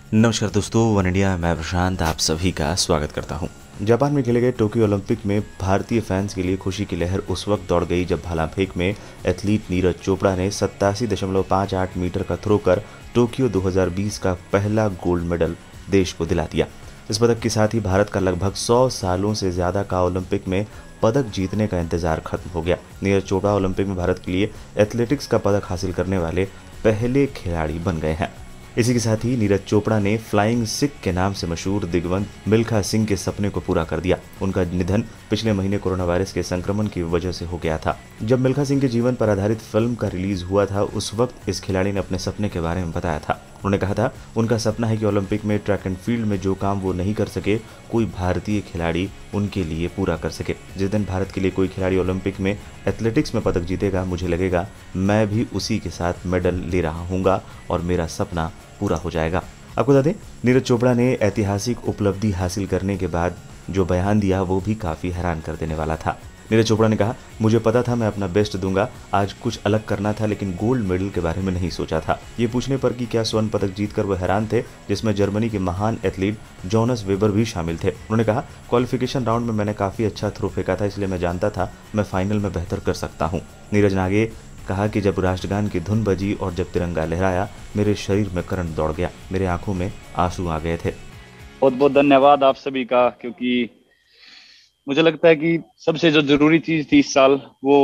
नमस्कार दोस्तों, one India मैं प्रशांत आप सभी का स्वागत करता हूं। जापान में खेले गए टोक्यो ओलंपिक में भारतीय फैंस के लिए खुशी की लहर उस वक्त दौड़ गई जब भाला फेंक में एथलीट नीरज चोपड़ा ने 87.58 मीटर का थ्रो कर टोक्यो 2020 का पहला गोल्ड मेडल देश को दिला दिया। इस पदक के साथ ही भारत का लगभग 100 सालों से ज्यादा का ओलंपिक में पदक जीतने का इंतजार खत्म हो गया। नीरज चोपड़ा ओलंपिक में भारत के लिए एथलेटिक्स का पदक हासिल करने वाले पहले खिलाड़ी बन गए हैं। इसी के साथ ही नीरज चोपड़ा ने फ्लाइंग सिख के नाम से मशहूर दिग्गज मिल्खा सिंह के सपने को पूरा कर दिया। उनका निधन पिछले महीने कोरोना वायरस के संक्रमण की वजह से हो गया था। जब मिल्खा सिंह के जीवन पर आधारित फिल्म का रिलीज हुआ था, उस वक्त इस खिलाड़ी ने अपने सपने के बारे में बताया था। उन्होंने कहा था, उनका सपना है कि ओलंपिक में ट्रैक एंड फील्ड में जो काम वो नहीं कर सके, कोई भारतीय खिलाड़ी उनके लिए पूरा कर सके। जिस दिन भारत के लिए कोई खिलाड़ी ओलंपिक में एथलेटिक्स में पदक जीतेगा, मुझे लगेगा मैं भी उसी के साथ मेडल ले रहा हूँगा और मेरा सपना पूरा हो जाएगा। आपको बता दें, नीरज चोपड़ा ने ऐतिहासिक उपलब्धि हासिल करने के बाद जो बयान दिया वो भी काफ़ी हैरान कर देने वाला था। नीरज चोपड़ा ने कहा, मुझे पता था मैं अपना बेस्ट दूंगा, आज कुछ अलग करना था लेकिन गोल्ड मेडल के बारे में नहीं सोचा था। ये पूछने पर कि क्या स्वर्ण पदक जीतकर वो हैरान थे, जिसमें जर्मनी के महान एथलीट जोनास वेबर भी शामिल थे। उन्होंने कहा, क्वालिफिकेशन राउंड में मैंने काफ़ी अच्छा थ्रो फेंका था, इसलिए मैं जानता था मैं फाइनल में बेहतर कर सकता हूँ। नीरज ने आगे कहा कि जब राष्ट्रगान की धुन बजी और जब तिरंगा लहराया, मेरे शरीर में करंट दौड़ गया, मेरे आंखों में आंसू आ गए थे। बहुत बहुत धन्यवाद आप सभी का, क्योंकि मुझे लगता है कि सबसे जो जरूरी चीज थी इस साल वो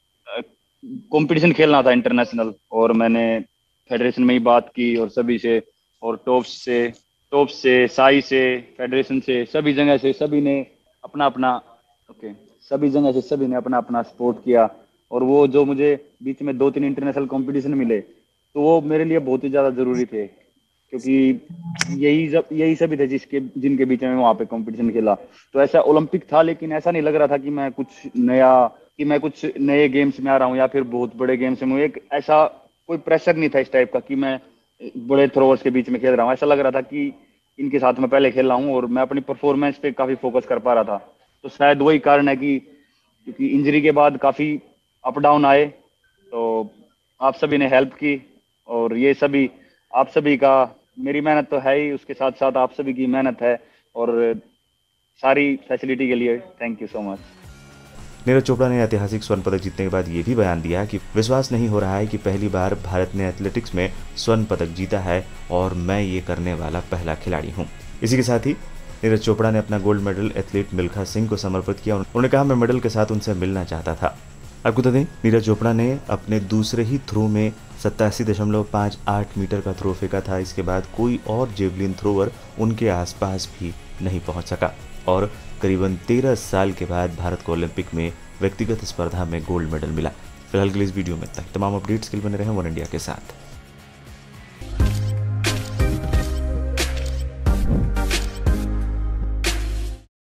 कंपटीशन खेलना था इंटरनेशनल। और मैंने फेडरेशन में ही बात की और सभी से, और टॉप से साई से, फेडरेशन से, सभी जगह से सभी ने अपना अपना सभी जगह से सभी ने अपना अपना सपोर्ट किया। और वो जो मुझे बीच में 2-3 इंटरनेशनल कंपटीशन मिले, तो वो मेरे लिए बहुत ही ज्यादा जरूरी थे, क्योंकि यही सभी थे जिनके बीच में वहां पे कंपटीशन खेला। तो ऐसा ओलंपिक था, लेकिन ऐसा नहीं लग रहा था कि मैं कुछ नए गेम्स में आ रहा हूँ या फिर बहुत बड़े गेम्स में। एक ऐसा कोई प्रेशर नहीं था इस टाइप का कि मैं बड़े थ्रोअर्स के बीच में खेल रहा हूँ। ऐसा लग रहा था कि इनके साथ मैं पहले खेल रहा हूँ और मैं अपनी परफॉर्मेंस पे काफी फोकस कर पा रहा था। तो शायद वही कारण है कि क्योंकि इंजरी के बाद काफी अप डाउन आए, तो आप सभी ने हेल्प की। और ये सभी आप सभी का, मेरी मेहनत तो है ही, उसके साथ साथ आप सभी की मेहनत है। और सारी फैसिलिटी के लिए thank you so much. Neeraj Chopra ने ऐतिहासिक स्वर्ण पदक जीतने के बाद ये भी बयान दिया कि विश्वास नहीं हो रहा है कि पहली बार भारत ने एथलेटिक्स में स्वर्ण पदक जीता है और मैं ये करने वाला पहला खिलाड़ी हूँ। इसी के साथ ही नीरज चोपड़ा ने अपना gold medal athlete Milkha Singh को समर्पित किया। उन्होंने कहा, मैं मेडल के साथ उनसे मिलना चाहता था। आपको बता दें, नीरज चोपड़ा ने अपने दूसरे ही थ्रो में 87.58 मीटर का थ्रो फेंका था। इसके बाद कोई और जेवलिन थ्रोवर उनके आसपास भी नहीं पहुंच सका और करीबन 13 साल के बाद भारत को ओलंपिक में व्यक्तिगत स्पर्धा में गोल्ड मेडल मिला। फिलहाल के लिए इस वीडियो में तक तमाम अपडेट्स के लिए बने रहें वन इंडिया के साथ।